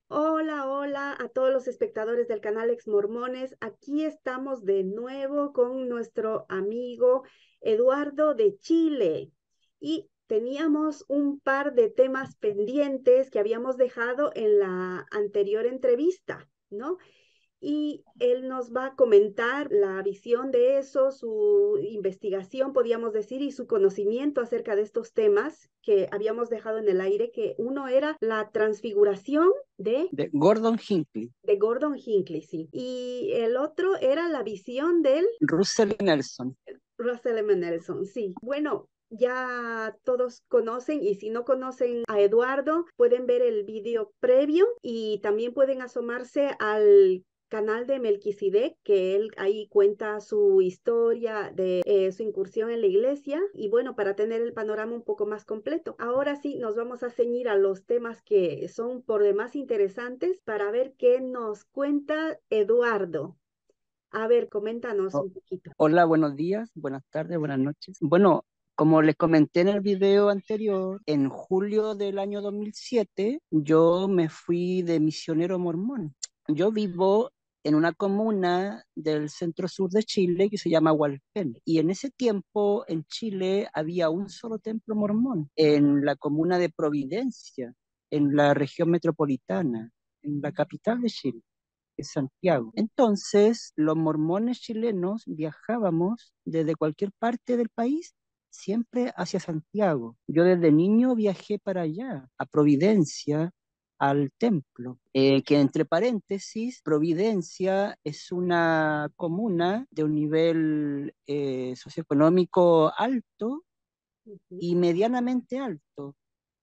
Hola, hola a todos los espectadores del canal Ex Mormones. Aquí estamos de nuevo con nuestro amigo Eduardo de Chile y teníamos un par de temas pendientes que habíamos dejado en la anterior entrevista, ¿no? Y él nos va a comentar la visión de eso, su investigación, podríamos decir, y su conocimiento acerca de estos temas que habíamos dejado en el aire, que uno era la transfiguración De Gordon Hinckley, de Gordon Hinckley, sí, y el otro era la visión del Russell Nelson. Russell M. Nelson, sí. Bueno, ya todos conocen y si no conocen a Eduardo, pueden ver el video previo y también pueden asomarse al canal de Melquisedec, que él ahí cuenta su historia de su incursión en la iglesia y bueno, para tener el panorama un poco más completo. Ahora sí, nos vamos a ceñir a los temas que son por demás interesantes para ver qué nos cuenta Eduardo. A ver, coméntanos Oh, un poquito. hola, buenos días, buenas tardes, buenas noches. Bueno, como les comenté en el video anterior, en julio del año 2007, yo me fui de misionero mormón. Yo vivo en una comuna del centro sur de Chile que se llama Hualpén. Y en ese tiempo en Chile había un solo templo mormón, en la comuna de Providencia, en la región metropolitana, en la capital de Chile, de Santiago. Entonces, los mormones chilenos viajábamos desde cualquier parte del país siempre hacia Santiago. Yo desde niño viajé para allá, a Providencia, al templo, que entre paréntesis, Providencia es una comuna de un nivel socioeconómico alto Ujú. y medianamente alto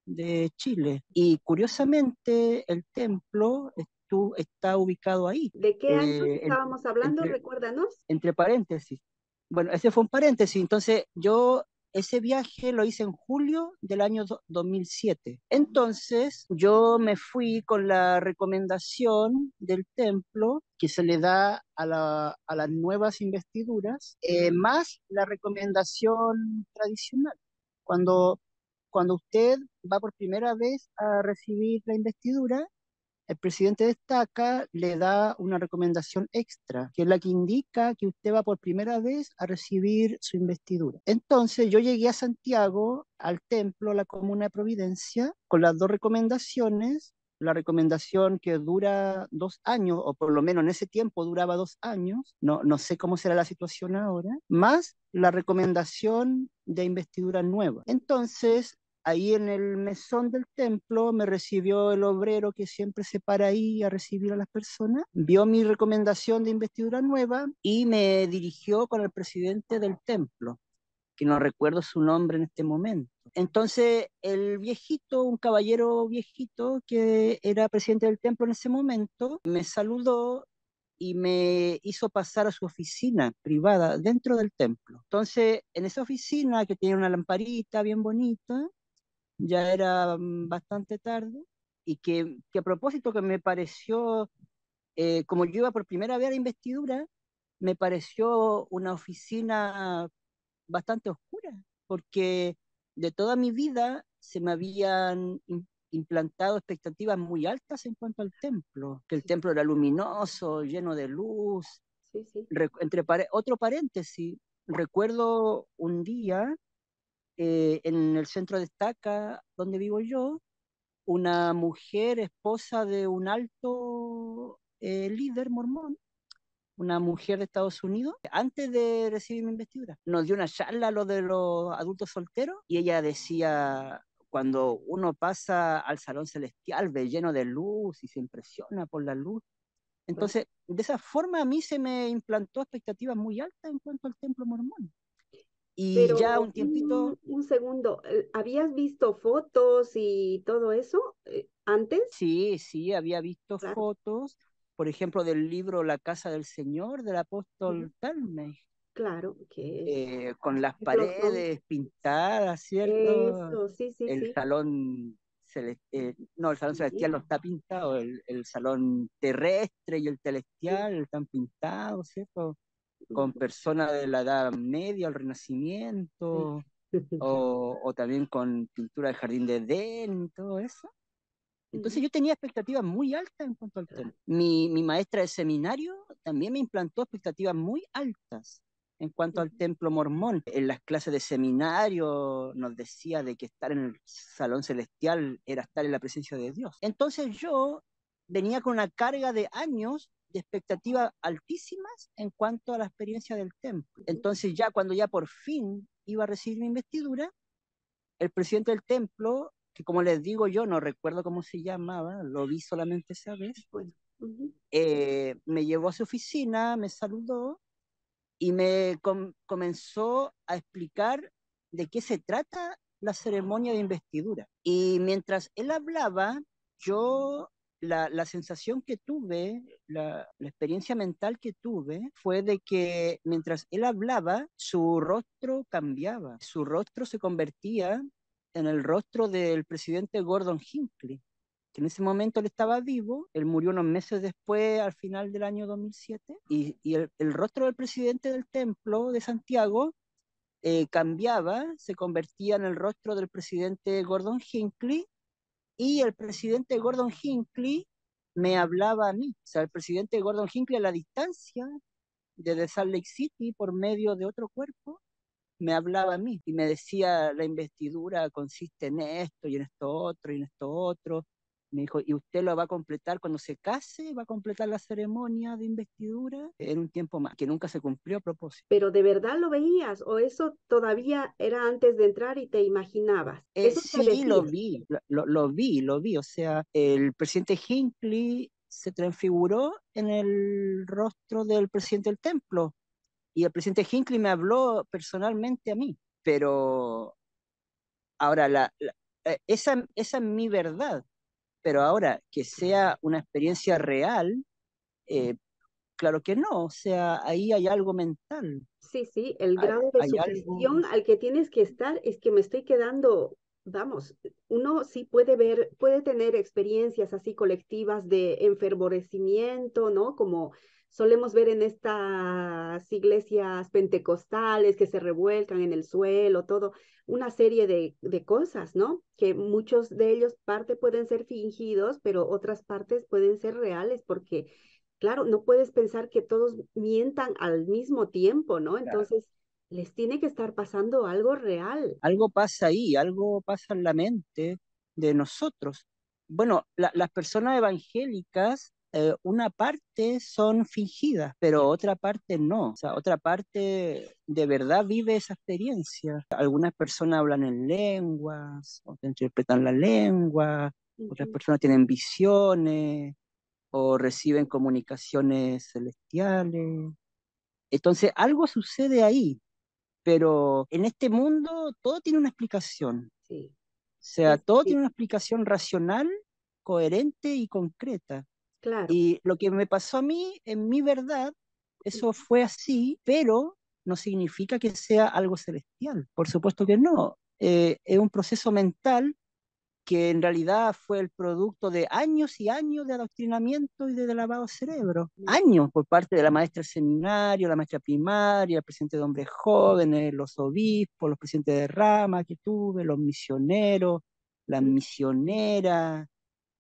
de Chile. Y curiosamente el templo está ubicado ahí, ¿De qué años eh, en- estábamos hablando? entre, Recuérdanos. entre paréntesis. Bueno, ese fue un paréntesis. Entonces yo ese viaje lo hice en julio del año 2007. Entonces yo me fui con la recomendación del templo que se le da a las nuevas investiduras, más la recomendación tradicional. Cuando, cuando usted va por primera vez a recibir la investidura, el presidente destaca, le da una recomendación extra, que es la que indica que usted va por primera vez a recibir su investidura. Entonces yo llegué a Santiago, al templo, a la comuna de Providencia, con las dos recomendaciones. La recomendación que dura 2 años, o por lo menos en ese tiempo duraba 2 años, no sé cómo será la situación ahora, más la recomendación de investidura nueva. Entonces, ahí en el mesón del templo me recibió el obrero que siempre se para ahí a recibir a las personas, vio mi recomendación de investidura nueva y me dirigió con el presidente del templo, que no recuerdo su nombre en este momento. Entonces, el viejito, un caballero viejito que era presidente del templo en ese momento, me saludó y me hizo pasar a su oficina privada dentro del templo. Entonces, en esa oficina que tenía una lamparita bien bonita, ya era bastante tarde y que a propósito que me pareció, como yo iba por primera vez a la investidura, me pareció una oficina bastante oscura, porque de toda mi vida se me habían implantado expectativas muy altas en cuanto al templo, que el Sí, templo era luminoso, lleno de luz. sí, sí. Otro paréntesis, recuerdo un día en el centro de Estaca, donde vivo yo, una mujer, esposa de un alto líder mormón, una mujer de Estados Unidos, antes de recibir mi investidura, nos dio una charla a lo de los adultos solteros y ella decía, cuando uno pasa al salón celestial, ve lleno de luz y se impresiona por la luz. Wow. Entonces, de esa forma a mí se me implantó expectativas muy altas en cuanto al templo mormón. Y ya Pero un tiempito. un segundo, ¿habías visto fotos y todo eso antes? Sí, sí, había visto Claro, fotos, por ejemplo, del libro La Casa del Señor del ujú, apóstol Talmage, claro, que es con las templos son paredes pintadas, ¿cierto? eso, sí, sí, El sí, salón, no, el salón sí, celestial no está pintado, el salón terrestre y el sí, celestial están pintados, ¿cierto? Con ujú, personas de la Edad Media, el sí. Renacimiento, o también con pintura del Jardín de Edén y todo eso. Entonces Ujú. yo tenía expectativas muy altas en cuanto al Claro. templo. Mi maestra de seminario también me implantó expectativas muy altas en cuanto al Ujú. templo mormón. En las clases de seminario nos decía de que estar en el salón celestial era estar en la presencia de Dios. Entonces yo venía con una carga de años de expectativas altísimas en cuanto a la experiencia del templo. Ujú. Entonces ya cuando ya por fin iba a recibir mi investidura, el presidente del templo, que como les digo yo, no recuerdo cómo se llamaba, lo vi solamente esa vez, Bueno. Ujú. me llevó a su oficina, me saludó y comenzó a explicar de qué se trata la ceremonia de investidura. Y mientras él hablaba, yo, la sensación que tuve, la experiencia mental que tuve, fue de que mientras él hablaba, su rostro cambiaba, su rostro se convertía en el rostro del presidente Gordon Hinckley, que en ese momento él estaba vivo. Él murió unos meses después, al final del año 2007, y el rostro del presidente del templo de Santiago cambiaba, se convertía en el rostro del presidente Gordon Hinckley, y el presidente Gordon Hinckley me hablaba a mí. O sea, el presidente Gordon Hinckley a la distancia desde Salt Lake City por medio de otro cuerpo me hablaba a mí y me decía, la investidura consiste en esto y en esto otro y en esto otro. Me dijo, ¿y usted lo va a completar cuando se case? ¿Va a completar la ceremonia de investidura en un tiempo más? Que nunca se cumplió a propósito. Pero ¿de verdad lo veías o eso todavía era antes de entrar y te imaginabas? Eso te Sí, lo decía. vi, lo vi. O sea, el presidente Hinckley se transfiguró en el rostro del presidente del templo y el presidente Hinckley me habló personalmente a mí. Pero ahora, esa es mi verdad. Pero ahora que sea una experiencia real, eh, claro que no, o sea, ahí hay algo mental, Sí, sí, el hay, grado de hay algo, sugestión al que tienes que estar es que me estoy quedando, vamos, uno sí puede ver, puede tener experiencias así colectivas de enfervorecimiento, ¿no? Como solemos ver en estas iglesias pentecostales que se revuelcan en el suelo, todo, una serie de cosas, ¿no? Que muchos de ellos parte pueden ser fingidos, pero otras partes pueden ser reales porque claro, no puedes pensar que todos mientan al mismo tiempo, ¿no? claro, Entonces, les tiene que estar pasando algo real. algo pasa ahí, algo pasa en la mente de nosotros. Bueno, las personas evangélicas, una parte son fingidas, pero otra parte no. O sea, otra parte de verdad vive esa experiencia. Algunas personas hablan en lenguas, o interpretan la lengua, otras Ujú. personas tienen visiones o reciben comunicaciones celestiales. Entonces, algo sucede ahí, pero en este mundo todo tiene una explicación. Sí, O sea, es, todo sí, tiene una explicación racional, coherente y concreta. claro. Y lo que me pasó a mí, en mi verdad, eso fue así, pero no significa que sea algo celestial. Por supuesto que no. Es un proceso mental que en realidad fue el producto de años y años de adoctrinamiento y de lavado de cerebro. Años por parte de la maestra del seminario, la maestra primaria, el presidente de hombres jóvenes, los obispos, los presidentes de rama que tuve, los misioneros, las Ujú. misioneras,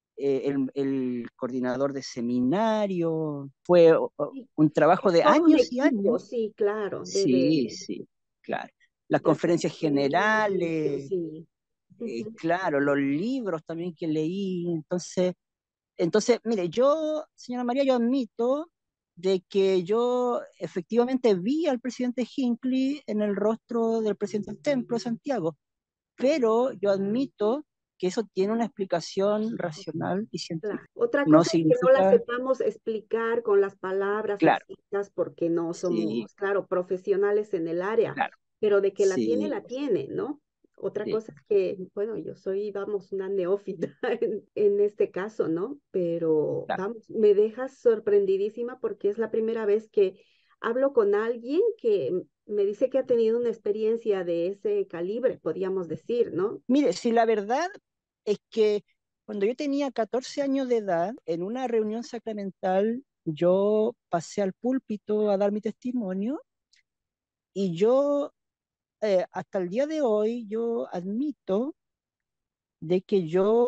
el coordinador de seminario. Fue Sí, un trabajo es de todo un años y equipo, años. sí, claro, Sí, sí, claro. Las de conferencias asesoramiento, generales, sí. Ujú. claro, los libros también que leí. Entonces, mire, yo, señora María, yo admito de que yo efectivamente vi al presidente Hinckley en el rostro del presidente del Templo de Santiago, pero yo admito que eso tiene una explicación racional y Claro. científica. Otra No cosa es que no la significa, sepamos explicar con las palabras claro, exactas porque no sí, somos, claro, profesionales en el área, claro, pero de que sí, la tiene, ¿no? Otra sí, cosa es que, bueno, yo soy, vamos, una neófita en este caso, ¿no? Pero, claro. vamos, me dejas sorprendidísima porque es la primera vez que hablo con alguien que me dice que ha tenido una experiencia de ese calibre, podríamos decir, ¿no? Mire, si la verdad es que cuando yo tenía 14 años de edad, en una reunión sacramental, yo pasé al púlpito a dar mi testimonio y yo, hasta el día de hoy, yo admito de que yo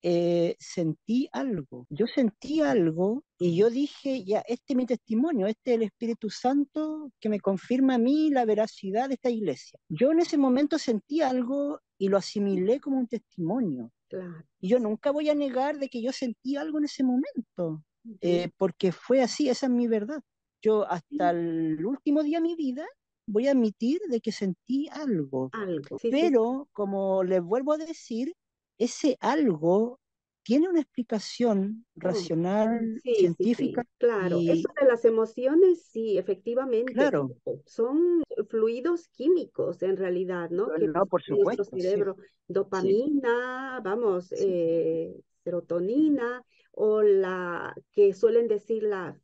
sentí algo. Yo sentí algo y yo dije, ya, este es mi testimonio, este es el Espíritu Santo que me confirma a mí la veracidad de esta iglesia. Yo en ese momento sentí algo y lo asimilé como un testimonio. Claro. Y yo nunca voy a negar de que yo sentí algo en ese momento, Ujú. porque fue así, esa es mi verdad. Yo hasta Sí, el último día de mi vida voy a admitir de que sentí algo, algo. Sí, sí, sí. pero como les vuelvo a decir, ese algo tiene una explicación Oh, racional, sí, sí, científica sí, claro. Eso y de las emociones, sí, efectivamente, claro, son fluidos químicos en realidad, ¿no? Que no, por en nuestro supuesto, sí, cerebro, sí, dopamina, vamos, sí, serotonina, o la que suelen decir la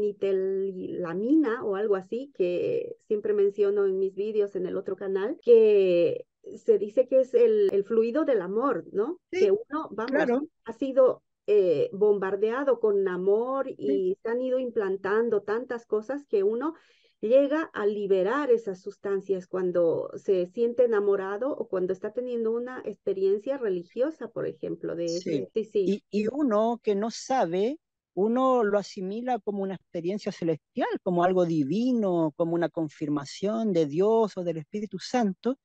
fenitilamina o algo así, que siempre menciono en mis vídeos en el otro canal, que se dice que es el fluido del amor, ¿no? Que sí, uno, vamos, claro, ha sido bombardeado con amor sí, y se han ido implantando tantas cosas que uno llega a liberar esas sustancias cuando se siente enamorado o cuando está teniendo una experiencia religiosa, por ejemplo, de sí. ese. Sí, sí, Y uno que no sabe, uno lo asimila como una experiencia celestial, como algo divino, como una confirmación de Dios o del Espíritu Santo.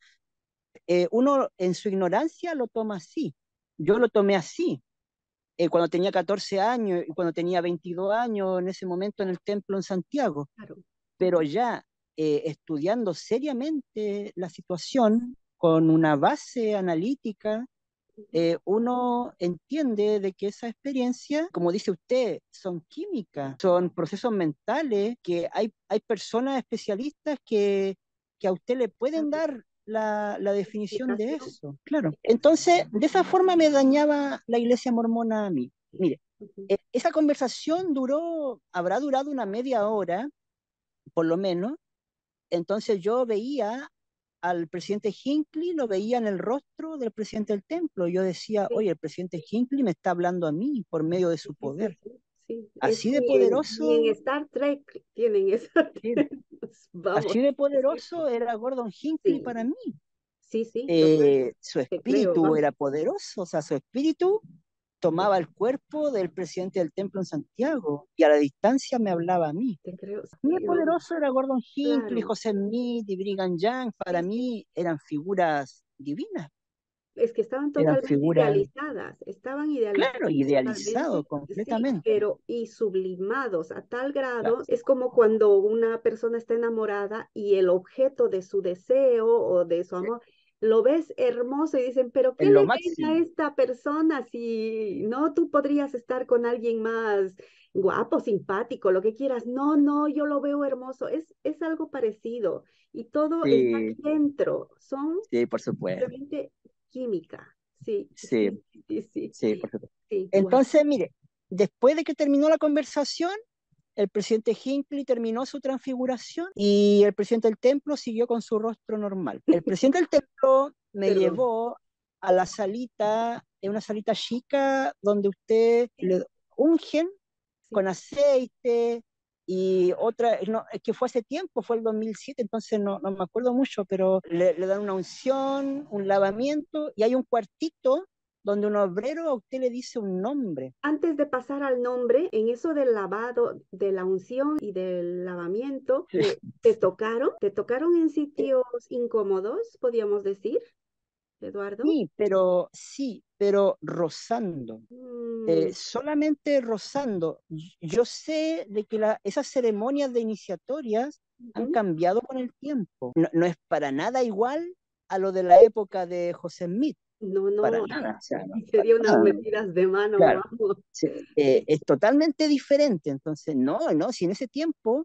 Uno en su ignorancia lo toma así. Yo lo tomé así. Cuando tenía 14 años y cuando tenía 22 años en ese momento en el templo en Santiago, claro. pero ya estudiando seriamente la situación con una base analítica, Ujú. uno entiende de que esa experiencia, como dice usted, son químicas, son procesos mentales, que hay personas especialistas que a usted le La pueden dar la definición de explicación. eso. Claro. Entonces, de esa forma me dañaba la iglesia mormona a mí. Mire, Ujú. esa conversación habrá durado una media hora, por lo menos. Entonces yo veía al presidente Hinckley, lo veía en el rostro del presidente del templo. Yo decía, Sí, oye, el presidente Hinckley me está hablando a mí por medio de sí, su sí, sí, poder. sí, sí. Es Así de ni en poderoso, Star Trek tienen esa. sí, Vamos, así de es cierto. poderoso era Gordon Hinckley Sí, para mí. sí, sí, total, Su te creo, espíritu vamos, era poderoso, o sea, su espíritu tomaba el cuerpo del presidente del templo en Santiago y a la distancia me hablaba a mí. te creo. Muy Sí, no, poderoso era Gordon Hinckley, claro. José Smith y Brigham Young. Para Sí, sí. mí eran figuras divinas, Es que estaban eran totalmente figuras, idealizadas, estaban idealizadas claro, idealizado totalmente, sí, completamente. pero y sublimados a tal Claro, grado, es como cuando una persona está enamorada y el objeto de su deseo o de su amor lo ves hermoso y dicen, pero ¿qué en lo le ven a máximo. esta persona si no tú podrías estar con alguien más guapo, simpático, lo que quieras? No, no, yo lo veo hermoso, es algo parecido y todo está Sí, aquí dentro, son sí, por supuesto. simplemente química. Sí, Sí, sí, sí, sí, sí, por supuesto. sí, wow. Entonces, mire, después de que terminó la conversación, el presidente Hinckley terminó su transfiguración y el presidente del templo siguió con su rostro normal. El presidente del templo me Perdón. llevó a la salita, en una salita chica, donde usted le ungen Sí. con aceite y otra, no, es que fue hace tiempo, fue el 2007, entonces no me acuerdo mucho, pero le dan una unción, un lavamiento y hay un cuartito donde un obrero a usted le dice un nombre. Antes de pasar al nombre, en eso del lavado, de la unción y del lavamiento, te tocaron en sitios incómodos, podríamos decir, Eduardo. Sí, pero rozando. Mm, Solamente rozando. Yo sé de que esas ceremonias de iniciatorias han ujú. cambiado con el tiempo. No es para nada igual a lo de la época de José Smith, No, para no, nada, o sea, no, para sería unas nada. metidas de mano, Claro, vamos. sí, es totalmente diferente. Entonces, no, si en ese tiempo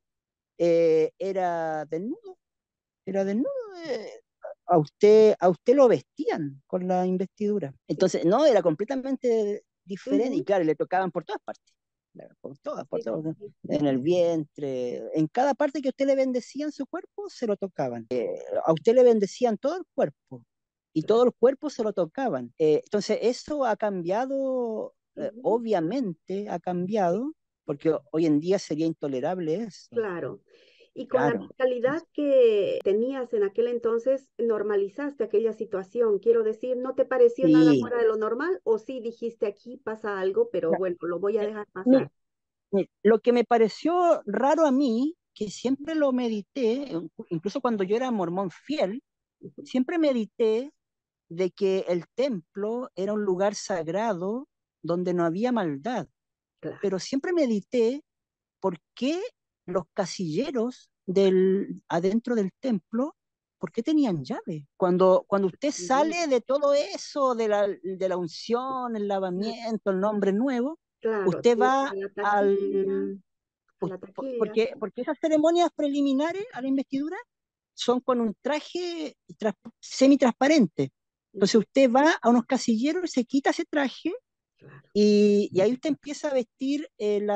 era desnudo, era desnudo. eh, a usted lo vestían con la investidura. Sí. Entonces, no, era completamente diferente y Ujú. claro, le tocaban por todas partes. Claro, por Sí, todas, sí, ¿no? sí. En el vientre, en cada parte que usted le bendecían su cuerpo, se lo tocaban. A usted le bendecían todo el cuerpo y todo Claro. el cuerpo se lo tocaban. Entonces, eso ha cambiado, Ujú. obviamente ha Sí, cambiado, porque hoy en día sería intolerable eso. claro. Y con la claro. mentalidad que tenías en aquel entonces, normalizaste aquella situación. Quiero decir, ¿no te pareció nada Sí. fuera de lo normal? ¿O sí dijiste aquí pasa algo, pero Ya, bueno, lo voy a eh, dejar pasar? Mire, lo que me pareció raro a mí, que siempre lo medité, incluso cuando yo era mormón fiel, Ujú. siempre medité de que el templo era un lugar sagrado donde no había maldad, Claro. pero siempre medité por qué los casilleros adentro del templo, ¿por qué tenían llave? Cuando usted Ujú. sale de todo eso, de la unción, el lavamiento, el nombre nuevo, Claro, usted te vas va al... a la taquilla, Porque, sí. porque esas ceremonias preliminares a la investidura son con un traje semitransparente. Entonces Ujú. usted va a unos casilleros y se quita ese traje Claro. y ahí usted empieza a vestir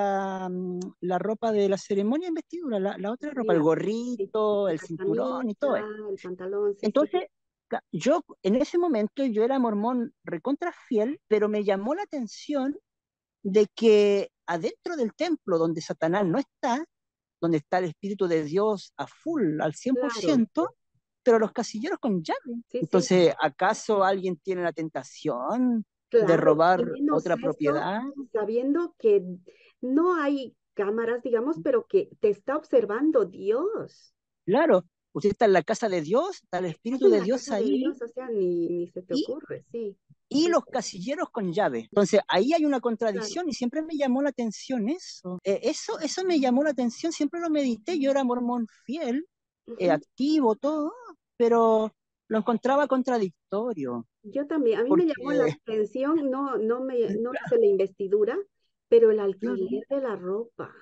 la ropa de la ceremonia de investidura, la otra ropa, Sí, el sí, gorrito, la el cinturón y todo camisa, eso. el pantalón, sí, sí. Entonces, yo en ese momento yo era mormón recontra fiel, pero me llamó la atención de que adentro del templo donde Satanás no está, donde está el Espíritu de Dios a full, al cien por Claro, ciento, pero los casilleros con llave. sí, sí, Entonces, ¿acaso alguien tiene la tentación de claro. robar Y menos otra eso, propiedad? sabiendo que no hay cámaras, digamos, pero que te está observando Dios. Claro, usted está en la casa de Dios, está el Estás Espíritu en de la Dios casa de ahí Dios, o sea, ni se te y, ocurre, sí, y sí, los casilleros con llave. Entonces, ahí hay una claro. contradicción y siempre me llamó la atención eso. Eso me llamó la atención, siempre lo medité. Yo era mormón fiel, Ujú. activo, todo, pero lo encontraba contradictorio. Yo también, a mí me llamó la Porque, atención, no hice la investidura, pero el claro, alquiler de la ropa.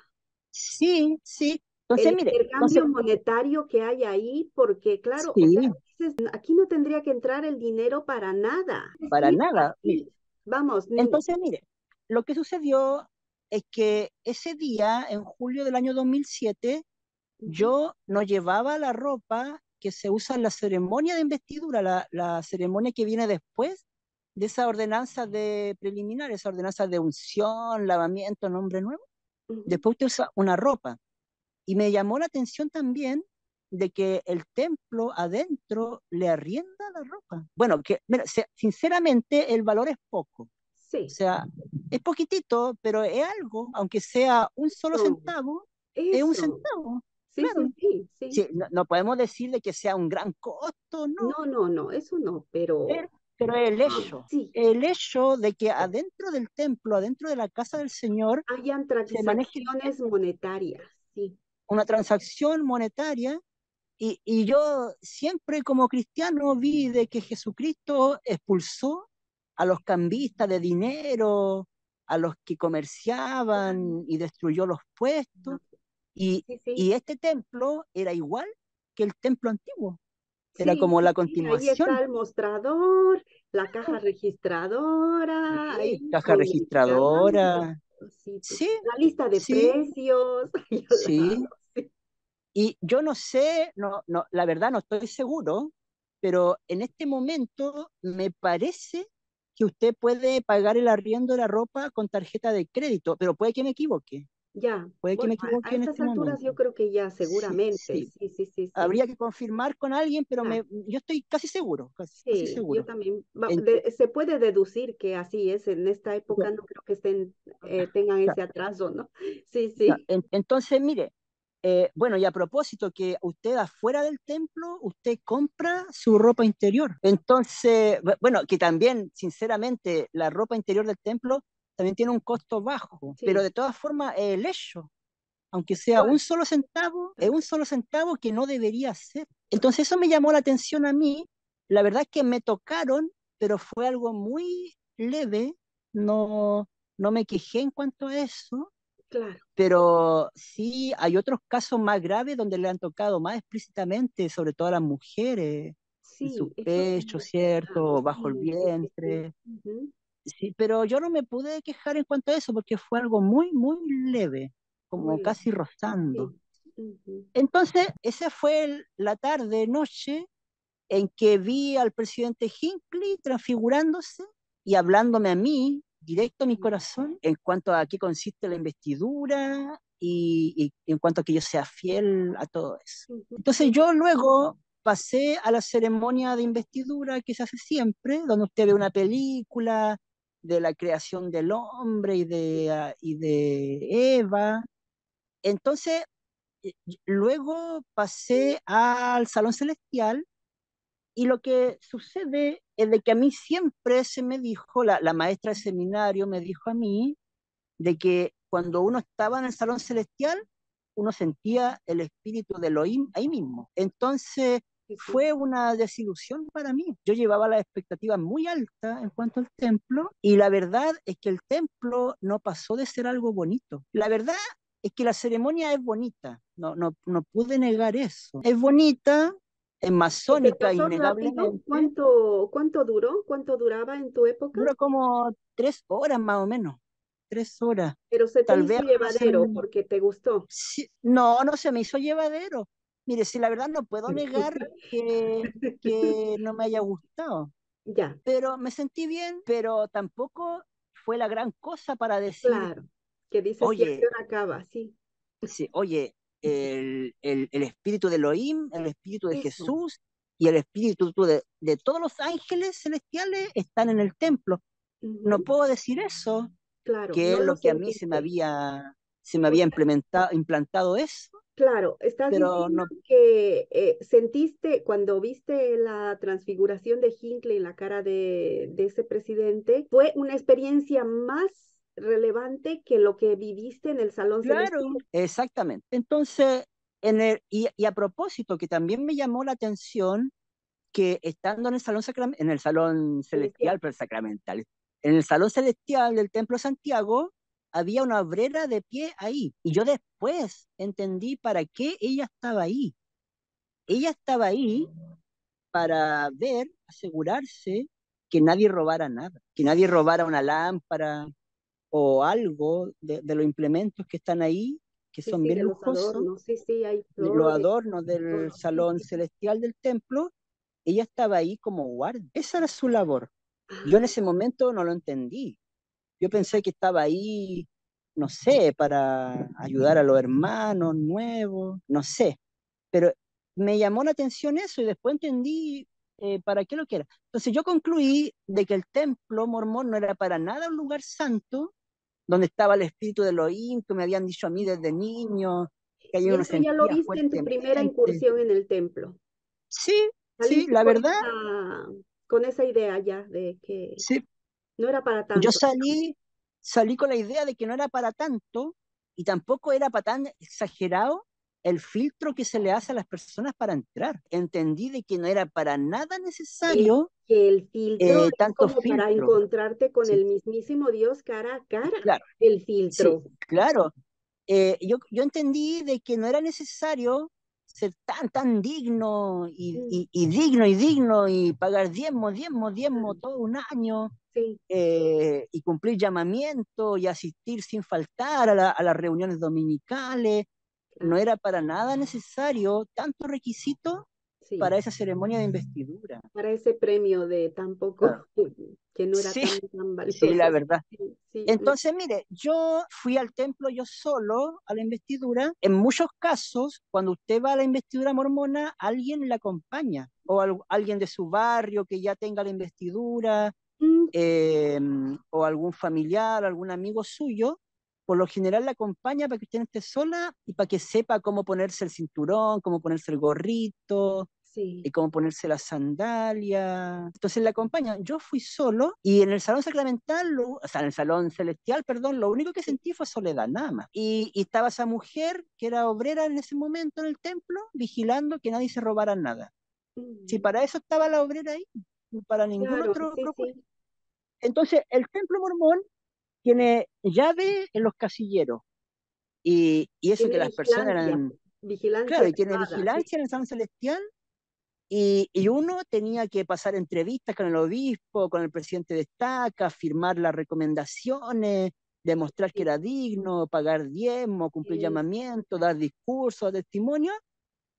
sí, sí. El Entonces, mire, intercambio monetario que hay ahí, porque claro, o sea, sí, dices, aquí no tendría que entrar el dinero para nada. para Sí, nada. Mire, aquí, vamos, entonces, mire, lo que sucedió es que ese día, en julio del año 2007, ujú, yo no llevaba la ropa que se usa en la ceremonia de investidura, la ceremonia que viene después de esa ordenanza de preliminar, esa ordenanza de unción, lavamiento, nombre nuevo. ujú, Después usted usa una ropa. Y me llamó la atención también de que el templo adentro le arrienda la ropa. Bueno, que mira, sinceramente el valor es poco. O sí, sea, es poquitito, pero es algo, aunque sea un solo eso, centavo, es un eso, centavo, sí, claro. sí, sí, sí. Sí, no, no podemos decir de que sea un gran costo, no, No, no, no, eso no, pero, pero sí, el hecho de que adentro del templo, adentro de la casa del Señor, hayan se maneje transacciones monetarias, sí. una transacción monetaria. Y yo siempre como cristiano vi de que Jesucristo expulsó a los cambistas de dinero, a los que comerciaban y destruyó los puestos. Y, Sí, sí, y este templo era igual que el templo antiguo, era sí, como sí, la sí, ahí está continuación. el mostrador, la caja registradora, Sí, ahí caja con el cambio, registradora, sí, sí, sí, la lista de sí, precios, ahí al lado, sí. sí. Y yo no sé, no, no, la verdad no estoy seguro, pero en este momento me parece que usted puede pagar el arriendo de la ropa con tarjeta de crédito, pero puede que me equivoque, Ya, puede que bueno, me a equivoque en estas este alturas yo momento. creo que ya Sí, seguramente, sí. sí, sí, sí, sí, Habría que confirmar con alguien, pero claro. yo estoy casi seguro, casi, casi Sí, yo seguro. también. En- Se puede deducir que así es. En esta época no creo que tengan ese atraso, ¿no? Sí, Ya, sí. entonces, mire, bueno, y a propósito que usted afuera del templo, usted compra su ropa interior. Entonces, bueno, que también, sinceramente, la ropa interior del templo también tiene un costo bajo, pero Sí, de todas formas, el hecho, aunque sea igual. un solo centavo, es un Ajá. solo centavo que no debería ser. Entonces, eso me llamó la atención a mí. La verdad es que me tocaron, pero fue algo muy leve. No, no me quejé en cuanto a eso, Claro. pero sí hay otros casos más graves donde le han tocado más explícitamente, sobre todo a las mujeres, en sus Sí, eso sí pechos, he escuchado. ¿cierto? Bajo el Sí, sí, sí, sí. vientre. Ujú. Sí, pero yo no me pude quejar en cuanto a eso porque fue algo muy, muy leve, como Muy bien. casi rozando. Sí. Ujú. Entonces, esa fue la tarde, noche, en que vi al presidente Hinckley transfigurándose y hablándome a mí directo a mi corazón en cuanto a qué consiste la investidura y en cuanto a que yo sea fiel a todo eso. Ujú. Entonces yo luego pasé a la ceremonia de investidura que se hace siempre, donde usted ve una película de la creación del hombre y de Eva. Entonces, luego pasé al Salón Celestial y lo que sucede es de que a mí siempre se me dijo, la maestra de seminario me dijo a mí, de que cuando uno estaba en el Salón Celestial, uno sentía el espíritu de Elohim ahí mismo. Entonces, Sí, sí. fue una desilusión para mí. Yo llevaba las expectativas muy altas en cuanto al templo y la verdad es que el templo no pasó de ser algo bonito. La verdad es que la ceremonia es bonita, no pude negar eso. Es bonita, es ¿Se te masónica, pasó rápido? innegablemente. Cuánto duró? ¿Cuánto duraba en tu época? Dura como 3 horas más o menos, 3 horas. Pero se te Tal vez hizo algunos se llevadero ven. porque te gustó. Sí, no se me hizo llevadero. Mire, si la verdad no puedo negar que no me haya gustado, Ya, pero me sentí bien, pero tampoco fue la gran cosa para decir, claro. Que dices, ¿y a qué oye, hora acaba? Sí, sí, oye, el espíritu de Elohim, el espíritu de eso. Jesús y el espíritu de todos los ángeles celestiales están en el templo. No Ujú. puedo decir eso, Claro, que no es lo lo que a mí sentiste. se me O había sea, implantado eso, claro, estás pero diciendo no, que sentiste cuando viste la transfiguración de Hinckley en la cara de ese presidente, fue una experiencia más relevante que lo que viviste en el Salón claro, Celestial. exactamente. Entonces, y a propósito, que también me llamó la atención que estando en el salón celestial, Celestial. pero sacramental, en el salón celestial del Templo de Santiago, había una obrera de pie ahí. Y yo después entendí para qué ella estaba ahí. Ella estaba ahí para ver, asegurarse que nadie robara nada, que nadie robara una lámpara o algo de los implementos que están ahí, que Sí, son sí, bien de los lujosos, adornos, sí, sí, hay de los flores, adornos del todo. Sí, salón sí, sí. celestial del templo. Ella estaba ahí como guardia. Esa era su labor. Yo en Ah, ese momento no lo entendí. Yo pensé que estaba ahí, no sé, para ayudar a los hermanos nuevos, no sé, pero me llamó la atención eso y después entendí para qué lo que era. Entonces yo concluí de que el templo mormón no era para nada un lugar santo, donde estaba el espíritu de Elohim, que me habían dicho a mí desde niño, que ahí y uno eso ya lo sentía viste en tu primera fuertemente. incursión en el templo. Sí, sí, Saliste la verdad, con esa idea ya de que sí. no era para Yo tanto. salí con la idea de que no era para tanto y tampoco era para tan exagerado el filtro que se le hace a las personas para entrar. Entendí de que no era para nada Es necesario que el filtro es tanto como para filtro. encontrarte con Sí, el mismísimo Dios cara a cara. claro, El sí, filtro. claro. Yo entendí de que no era necesario ser tan digno Mm, y digno y pagar diezmo claro, todo un año sí, y cumplir llamamiento y asistir sin faltar a las reuniones dominicales. No claro, era para nada necesario tanto requisito sí. para esa ceremonia de investidura. Para ese premio de tan Claro. poco, que no era Sí, tan sí, la valioso. verdad. Sí, sí, Entonces, mire, yo fui al templo yo solo a la investidura. En muchos casos, cuando usted va a la investidura mormona, alguien la acompaña, o alguien de su barrio que ya tenga la investidura, mm, eh, o algún familiar, algún amigo suyo, por lo general la acompaña para que usted no esté sola y para que sepa cómo ponerse el cinturón, cómo ponerse el gorrito y sí. cómo ponerse la sandalia. Entonces la acompaña. Yo fui solo y en el salón sacramental, o sea, en el salón celestial, perdón, lo único que Sí. sentí fue soledad, nada más. Y estaba esa mujer que era obrera en ese momento en el templo, vigilando que nadie se robara nada. Si Mm, para eso estaba la obrera ahí, para ningún claro, otro sí, propósito. sí. Entonces, el templo mormón tiene llave en los casilleros y eso que Tiene las personas vigilancia, eran, claro, vigilancia y tiene privada, sí. vigilancia en el salón celestial y uno tenía que pasar entrevistas con el obispo, con el presidente de estaca, firmar las recomendaciones, demostrar que Sí, era digno, pagar diezmo, cumplir es- llamamiento, dar discursos, testimonio,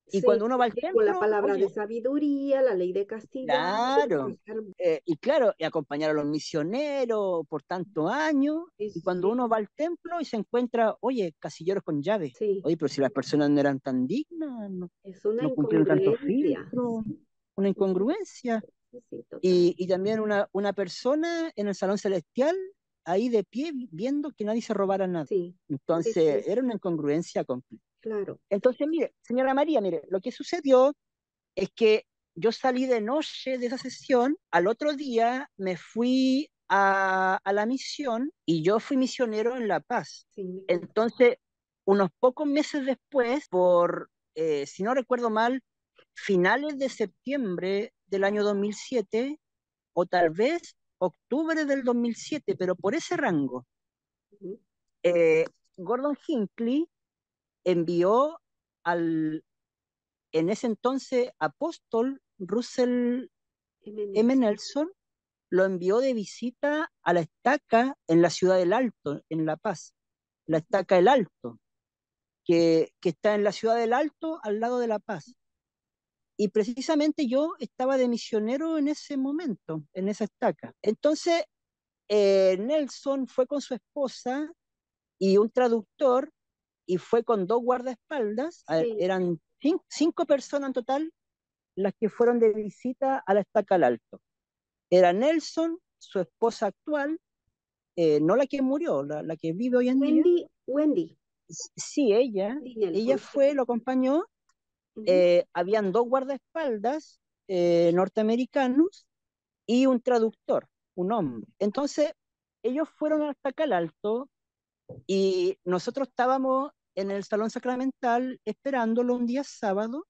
Y Sí, cuando uno va al sí, con la templo, palabra de oye, sabiduría, la ley de castidad, claro, escuchar- y claro, y acompañar a los misioneros por tantos años, sí, y cuando sí, uno va al templo y se encuentra, oye, casilleros con llave, sí, oye, pero si las personas no eran tan dignas, no, es una no cumplieron tantos incongruencia. filtros, Sí, una ujú, incongruencia, sí, sí, total. y también una persona en el salón celestial, ahí de pie, viendo que nadie se robara nada. Sí, sí, Entonces, sí, era una incongruencia completa. claro. Entonces, mire, señora María, mire, lo que sucedió es que yo salí de noche de esa sesión, al otro día me fui a la misión y yo fui misionero en La Paz. Sí, me contó. Entonces, unos pocos meses después, si no recuerdo mal, finales de septiembre del año 2007 o tal vez octubre del 2007, pero por ese rango, Ujú. eh, Gordon Hinckley envió al, en ese entonces, apóstol Russell M. MNs. Nelson, lo envió de visita a la estaca en la ciudad del Alto, en La Paz, la Ujú. estaca del Alto, que está en la ciudad del Alto, al lado de La Paz. Y precisamente yo estaba de misionero en ese momento, en esa estaca. Entonces, Nelson fue con su esposa y un traductor y fue con dos guardaespaldas, Sí, eran cinco personas en total las que fueron de visita a la estaca al Alto. Era Nelson, su esposa actual, no la que murió, la que vive hoy en día. Wendy, Sí, Wendy ella Nelson. fue, lo acompañó. Ujú. Habían dos guardaespaldas norteamericanos y un traductor, un hombre. Entonces, ellos fueron hasta acá al Alto y nosotros estábamos en el Salón Sacramental esperándolo un día sábado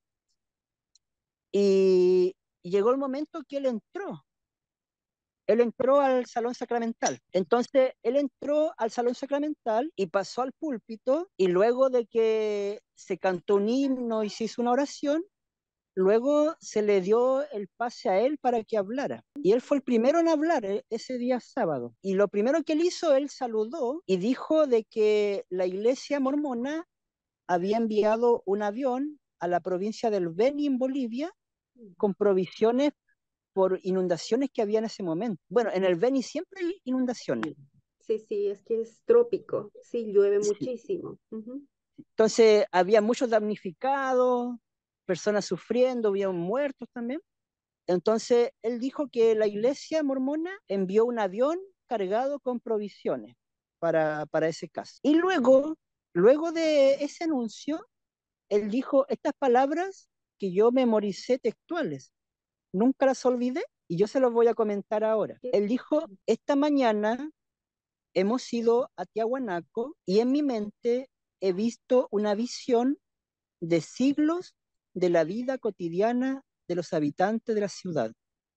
y llegó el momento que él entró. Él entró al salón sacramental. Entonces, él entró al salón sacramental y pasó al púlpito y luego de que se cantó un himno y se hizo una oración, luego se le dio el pase a él para que hablara. Y él fue el primero en hablar ese día sábado. Y lo primero que él hizo, él saludó y dijo de que la iglesia mormona había enviado un avión a la provincia del Beni en Bolivia con provisiones por inundaciones que había en ese momento. Bueno, en el Beni siempre hay inundaciones. Sí, sí, sí, es que es trópico. Sí, llueve Sí. muchísimo. Ujú. Entonces, había muchos damnificados, personas sufriendo, había muertos también. Entonces, él dijo que la iglesia mormona envió un avión cargado con provisiones para ese caso. Y luego de ese anuncio, él dijo estas palabras que yo memoricé textuales. Nunca las olvidé y yo se los voy a comentar ahora. ¿Qué? Él dijo, esta mañana hemos ido a Tiahuanaco y en mi mente he visto una visión de siglos de la vida cotidiana de los habitantes de la ciudad.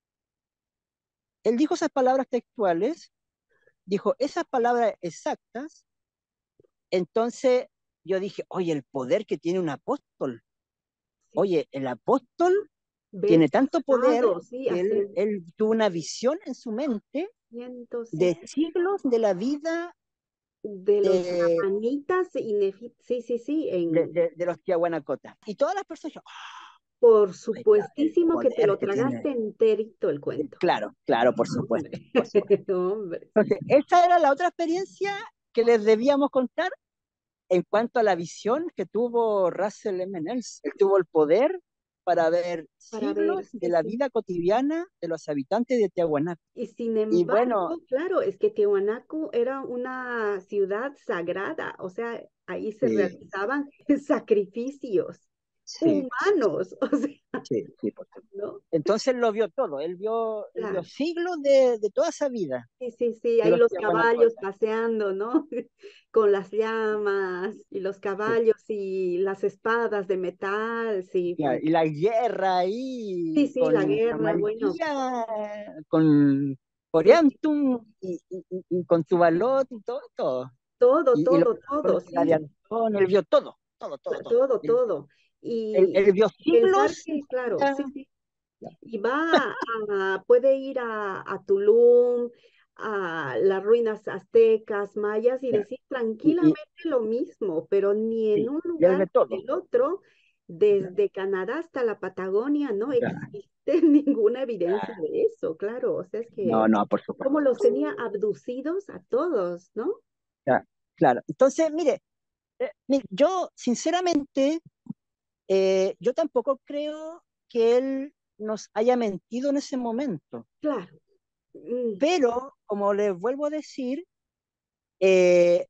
Él dijo esas palabras textuales, dijo esas palabras exactas, entonces yo dije, oye, el poder que tiene un apóstol, Sí, oye, el apóstol ver tiene tanto poder pasado, sí, que hace él tuvo una visión en su mente cientos, sí, de sí, siglos de la vida de los de, amanitas, sí, sí, sí, en, de los tiahuanacotas. Y todas las personas, por "Ay, el supuestísimo que te poder lo que tiene. tragaste enterito el cuento. Claro, claro, por supuesto, Hombre, por supuesto. hombre, Entonces, esa era la otra experiencia que les debíamos contar en cuanto a la visión que tuvo Russell M. Nelson. Él tuvo el poder para ver para ver, siglos de sí, la sí. vida cotidiana de los habitantes de Tiahuanaco. Y sin Y bueno, embargo, claro, es que Tiahuanaco era una ciudad sagrada, o sea, ahí se sí, realizaban sacrificios sí, sí, humanos, o sea, sí, sí, por supuesto. ¿no? Entonces él lo vio todo, él vio Claro. siglos de toda esa vida Sí, sí, sí, de ahí los los caballos Tiahuanacotas. paseando, ¿no? Con las llamas y los Sí. caballos y las espadas de metal, sí, Y la guerra sí, ahí sí, la con guerra, bueno, Amarillía, con sí, sí, Oriantum y con sí, sí, Tubalot y todo, todo. todo, Y los todo, todo, dragones de sí, Antón, él vio todo, todo, todo, todo. todo, Él, todo. él vio Y pensar siglos que, claro, de sí, sí, y puede ir a Tulum, a las ruinas aztecas, mayas y vida. decir Y, tranquilamente lo mismo, pero ni en sí, un y él lugar ve ni en todo. el otro desde Canadá hasta la Patagonia no Claro, existe ninguna evidencia claro. de eso, claro. O sea, es No, que no, por supuesto. como los tenía abducidos a todos, ¿no? Claro, claro. Entonces, mire, yo sinceramente, yo tampoco creo que él nos haya mentido en ese momento, Claro. Mm, pero como les vuelvo a decir, eh,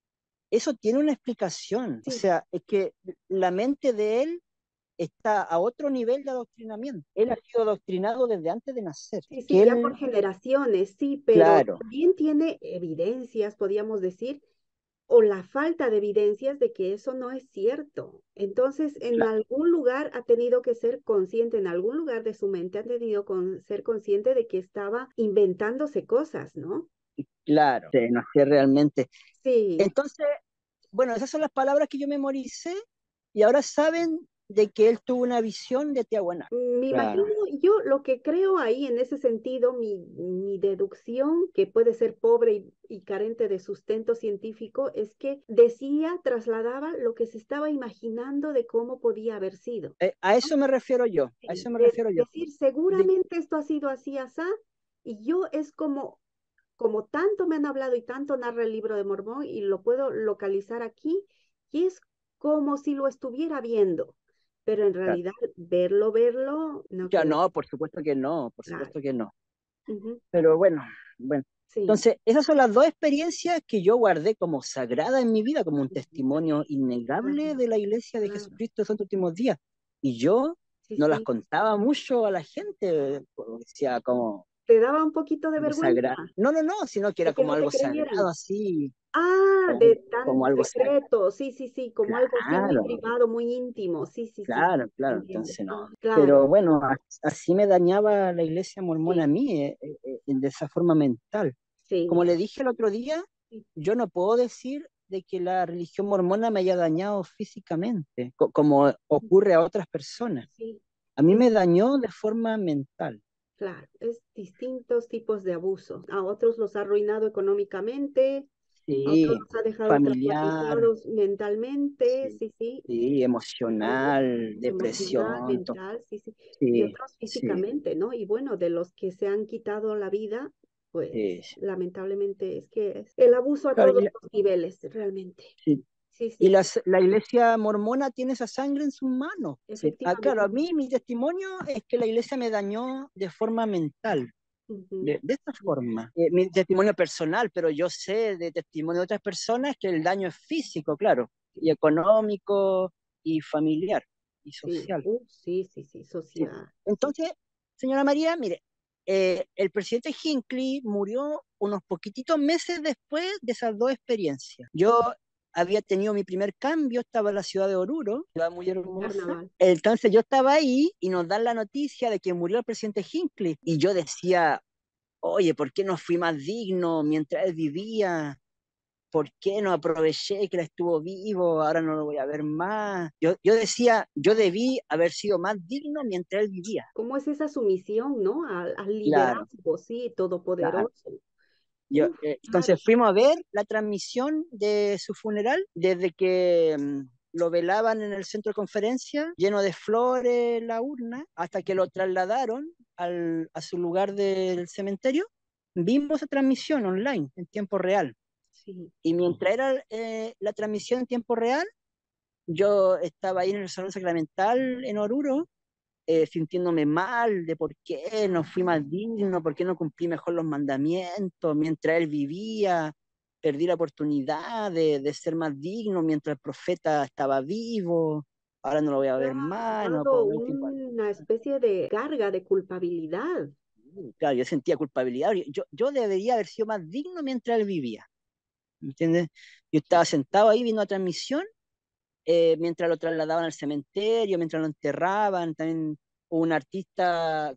eso tiene una explicación. O sí, sea, es que la mente de él está a otro nivel de adoctrinamiento. Él ha sido adoctrinado desde antes de nacer. sí, sí, Que ya por él, generaciones, sí, pero claro, también tiene evidencias, podríamos decir, o la falta de evidencias de que eso no es cierto. Entonces, en claro, algún lugar ha tenido que ser consciente, en algún lugar de su mente ha tenido que ser consciente de que estaba inventándose cosas, ¿no? claro, no sé realmente. Sí, Entonces, bueno, esas son las palabras que yo memoricé y ahora saben de que él tuvo una visión de Tiahuanaco. me imagino, Claro, yo lo que creo ahí en ese sentido, mi deducción, que puede ser pobre y carente de sustento científico, es que decía, trasladaba lo que se estaba imaginando de cómo podía haber sido. a eso me refiero yo, a Sí, eso me de refiero yo. decir, De, seguramente esto ha sido así, asá, y yo es como tanto me han hablado y tanto narra el libro de Mormón y lo puedo localizar aquí, y es como si lo estuviera viendo, pero en claro, realidad verlo, no ya creo. no, por supuesto que no, por Claro. supuesto que no. Ujú. Pero bueno, bueno. Sí. Entonces, esas son las dos experiencias que yo guardé como sagradas en mi vida, como un Ujú. testimonio Sí, innegable claro, de la iglesia de claro. Jesucristo de los últimos días. Y yo Sí, no las sí. contaba mucho a la gente, porque decía como ¿Te daba un poquito de algo vergüenza sagrado. No, no, no, sino que de era que como no te algo sagrado, creyeran? así, Ah, como, de como tan algo sagrado. secreto, sí, sí, sí, como algo así muy Claro, privado, muy íntimo, sí, sí, sí, sí, claro, claro, entiendo. entonces no. Ah, claro, Pero bueno, así me dañaba la iglesia mormona a sí, mí, de esa forma mental. sí, Como le dije el otro día, sí, yo no puedo decir de que la religión mormona me haya dañado físicamente, como ocurre a otras personas. sí, A mí sí, me dañó de forma mental. claro, es distintos tipos de abuso. A otros los ha arruinado económicamente, a otros Sí, los ha dejado familiar, traumatizados mentalmente, sí, sí, sí, sí, ujú, emocional, emocional, depresión, mental, sí, sí, y sí, otros sí, físicamente, ¿no? Y bueno, de los que se han quitado la vida, sí, pues sí. lamentablemente es que es el abuso a Claro, todos los niveles, realmente. sí. Sí, Y sí, sí, la iglesia mormona tiene esa sangre en sus manos. Sí. Ah, claro, a efectivamente. mí mi testimonio es que la iglesia me dañó de forma mental. Ujú, De esta sí, forma. Mi testimonio personal, pero yo sé de testimonio de otras personas que el daño es físico, claro, y sí, económico, y familiar, y sí, social. sí, sí, sí, Sí. social, sí. Entonces, señora María, mire, el presidente Hinckley murió unos poquititos meses después de esas dos experiencias. Yo había tenido mi primer cambio, estaba en la ciudad de Oruro, ciudad muy hermosa. Carnaval. Entonces yo estaba ahí y nos dan la noticia de que murió el presidente Hinckley. Y yo decía, oye, ¿por qué no fui más digno mientras él vivía? ¿Por qué no aproveché que él estuvo vivo? Ahora no lo voy a ver más. Yo decía, yo debí haber sido más digno mientras él vivía. ¿Cómo es esa sumisión, no? Al Claro, liderazgo, sí, claro. todopoderoso. Uf, claro, Entonces fuimos a ver la transmisión de su funeral desde que lo velaban en el centro de conferencia, lleno de flores, la urna, hasta que lo trasladaron a su lugar del cementerio. Vimos esa transmisión online en tiempo real. sí. Y mientras era la transmisión en tiempo real, yo estaba ahí en el Salón Sacramental en Oruro, sintiéndome mal de por qué no fui más digno, por qué no cumplí mejor los mandamientos mientras él vivía, perdí la oportunidad de ser más digno mientras el profeta estaba vivo, ahora no lo voy a ver Ha más, no dado puedo ver tiempo. una especie de carga de culpabilidad. Claro, yo sentía culpabilidad, yo debería haber sido más digno mientras él vivía, ¿entiendes? Yo Sí, estaba sentado ahí viendo la transmisión mientras lo trasladaban al cementerio, mientras lo enterraban. También un artista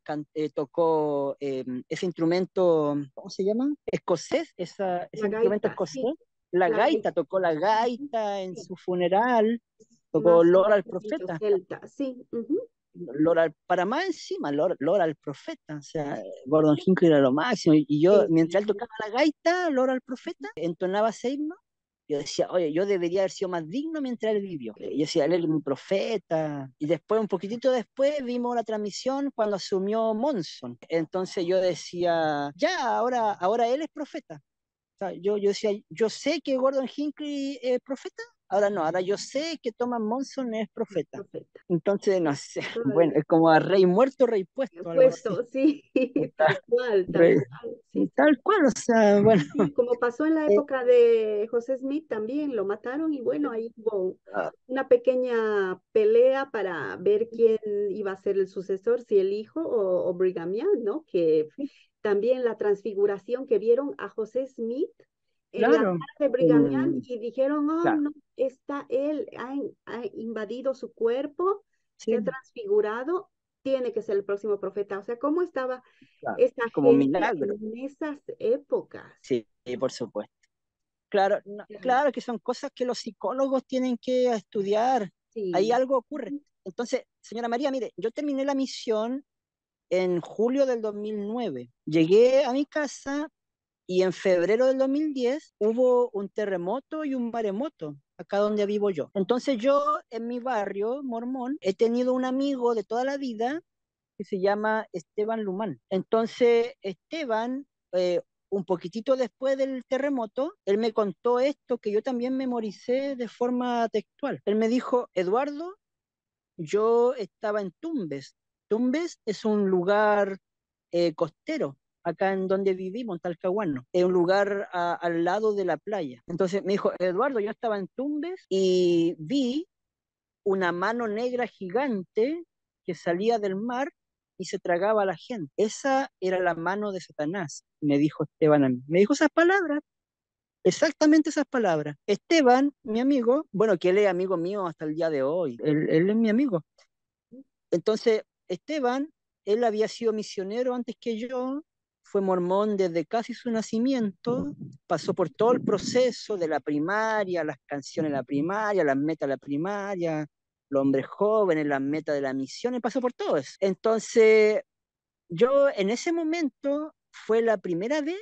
tocó ese instrumento, ¿cómo se llama? Escocés, ese la instrumento gaita, escocés. sí, La la gaita, gaita. tocó la Ujú, gaita en sí, su funeral, tocó más Lora al instrumento profeta. celta, sí. Ujú, Lora, para más encima, Lora al profeta, o sea, Gordon Hinckley era lo máximo, y yo, sí, mientras sí, él sí. tocaba la gaita, Lora al profeta, entonaba ese himno, Yo decía, oye, yo debería haber sido más digno mientras él vivió. Yo Ok. decía, él es mi profeta. Y después, un poquitito después, vimos la transmisión cuando asumió Monson. Entonces yo decía, ya, ahora él es profeta. O sea, yo decía, yo sé que Gordon Hinckley es profeta, ahora no, ahora yo sé que Thomas Monson es profeta. Profeta. Entonces, no sé, bueno, Todavía. es como a rey muerto, rey puesto, algo así. Puesto, sí, tal cual, tal Rey- cual. Sí, sí. Tal cual, o sea, bueno. Sí, como pasó en la eh, época de José Smith también, lo mataron y bueno, ahí hubo ah, una pequeña pelea para ver quién iba a ser el sucesor, si el hijo o Brigham Young, ¿no? Que también la transfiguración que vieron a José Smith en la claro, cara de Brigham Young en- y dijeron, oh, claro, no, está él, ha invadido su cuerpo, se ha sí, transfigurado, tiene que ser el próximo profeta. O sea, ¿cómo estaba claro, esa como gente milagro, en esas épocas? sí, por supuesto. Claro, claro que son cosas que los psicólogos tienen que estudiar. Ahí Sí, algo ocurre. Entonces, señora María, mire, yo terminé la misión en julio del 2009. Llegué a mi casa y en febrero del 2010 hubo un terremoto y un maremoto acá donde vivo yo. Entonces yo en mi barrio mormón he tenido un amigo de toda la vida que se llama Esteban Lumán. Entonces, Esteban, un poquitito después del terremoto, él me contó esto que yo también memoricé de forma textual. Él me dijo, Eduardo, yo estaba en Tumbes. Tumbes es un lugar costero, acá en donde vivimos, en Talcahuano. Es un lugar al lado de la playa. Entonces me dijo, Eduardo, yo estaba en Tumbes y vi una mano negra gigante que salía del mar y se tragaba a la gente. Esa era la mano de Satanás, me dijo Esteban a mí. Me dijo esas palabras, exactamente esas palabras. Esteban, mi amigo, bueno, que él es amigo mío hasta el día de hoy, él es mi amigo. Entonces, Esteban, él había sido misionero antes que yo, fue mormón desde casi su nacimiento, pasó por todo el proceso de la primaria, las canciones de la primaria, las metas de la primaria, los hombres jóvenes, las metas de la misión, y pasó por todo eso. Entonces, yo en ese momento fue la primera vez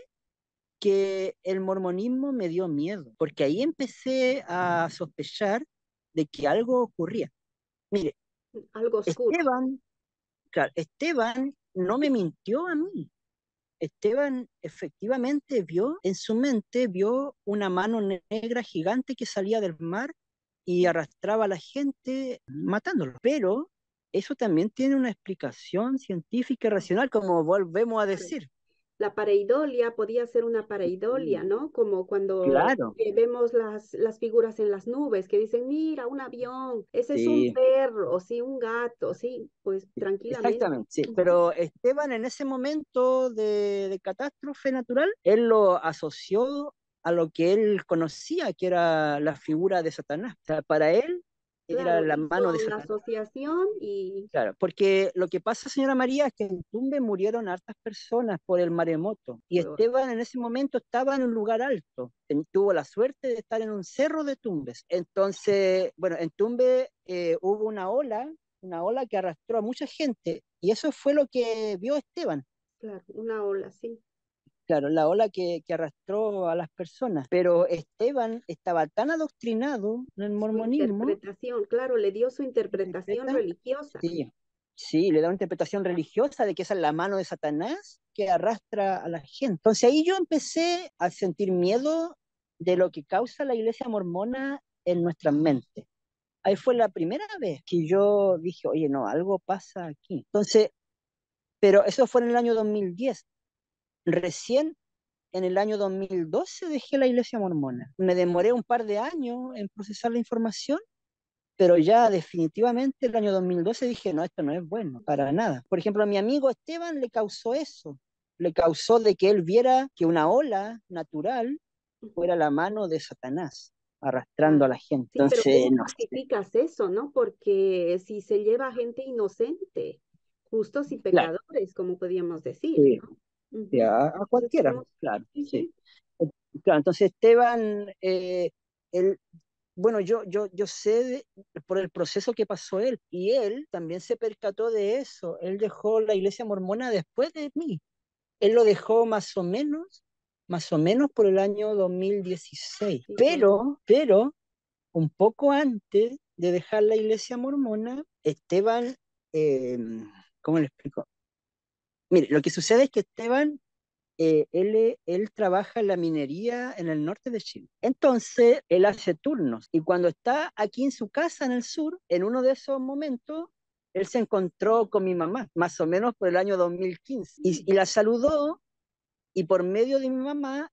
que el mormonismo me dio miedo, porque ahí empecé a sospechar de que algo ocurría. Mire, algo oscuro. Esteban, claro, Esteban no me mintió a mí. Esteban efectivamente vio, en su mente, vio una mano negra gigante que salía del mar y arrastraba a la gente matándolo. Pero eso también tiene una explicación científica y racional, como volvemos a Claro. decir. La pareidolia podía ser una pareidolia, Sí, ¿no? Como cuando claro, vemos las figuras en las nubes que dicen, mira, un avión, ese es un sí, perro, o sí, un gato, sí, pues tranquilamente. exactamente, sí. Ujú. Pero Esteban en ese momento de catástrofe natural, él lo asoció a lo que él conocía, que era la figura de Satanás. O sea, para él era Claro, la mano de hizo la Satanás. asociación y Claro, porque lo que pasa, señora María, es que en Tumbes murieron hartas personas por el maremoto. Y fue Esteban en ese momento estaba en un lugar alto. Tuvo la suerte de estar en un cerro de Tumbes. Entonces, bueno, en Tumbes hubo una ola que arrastró a mucha gente. Y eso fue lo que vio Esteban. claro, una ola, sí. Claro, la ola que arrastró a las personas. Pero Esteban estaba tan adoctrinado en el Su mormonismo, interpretación, claro, le dio su interpretación interpreta. religiosa. Sí, sí, le da una interpretación religiosa de que esa es la mano de Satanás que arrastra a la gente. Entonces ahí yo empecé a sentir miedo de lo que causa la iglesia mormona en nuestras mentes. Ahí fue la primera vez que yo dije, oye, no, algo pasa aquí. Entonces, pero eso fue en el año 2010. Recién en el año 2012 dejé la iglesia mormona. Me demoré un par de años en procesar la información, pero ya definitivamente el año 2012 dije, no, esto no es bueno, para nada. Por ejemplo, a mi amigo Esteban le causó eso, le causó de que él viera que una ola natural Ujú. fuera la mano de Satanás arrastrando a Claro. la gente. Sí, pero Entonces, ¿cómo no sé, justificas eso, no? Porque si se lleva a gente inocente, justos y claro, pecadores, como podríamos decir, sí, ¿no? sí, Ujú. a Entonces cualquiera, tenemos, claro, sí, sí. sí, Claro, entonces Esteban, él, bueno, yo sé por el proceso que pasó él, y él también se percató de eso. Él dejó la iglesia mormona después de mí. Él lo dejó más o menos más o menos por el año 2016. Sí, Pero, un poco antes de dejar la iglesia mormona, Esteban, eh, ¿cómo le explico? Mire, lo que sucede es que Esteban, él trabaja en la minería en el norte de Chile. Entonces, él hace turnos y cuando está aquí en su casa en el sur, en uno de esos momentos, él se encontró con mi mamá, más o menos por el año 2015, y la saludó y por medio de mi mamá